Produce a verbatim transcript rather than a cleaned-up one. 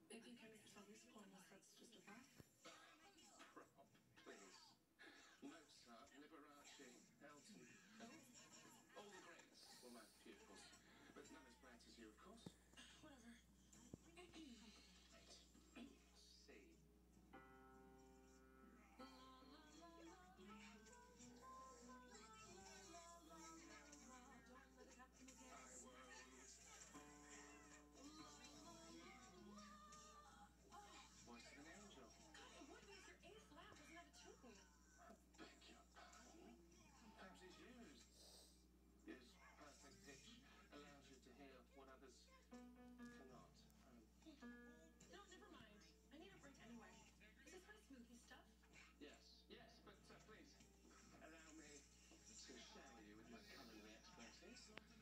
Maybe you can make yourself musical unless that's just a prop. Prop, please. Mozart, Liberace, Elton. Oh, all the greats. Well, my pupils. But none as bright as you, of course. Whatever. C. I won't. Voice of an angel. God, what makes your A flat doesn't have a tune? I beg your pardon. Perhaps it's used. Yes, perfect pitch allows you to hear what others cannot. Um, No, never mind. I need a break anyway. Is this my smoothie stuff? yes, yes, but uh, please allow me to shower you with my culinary expertise.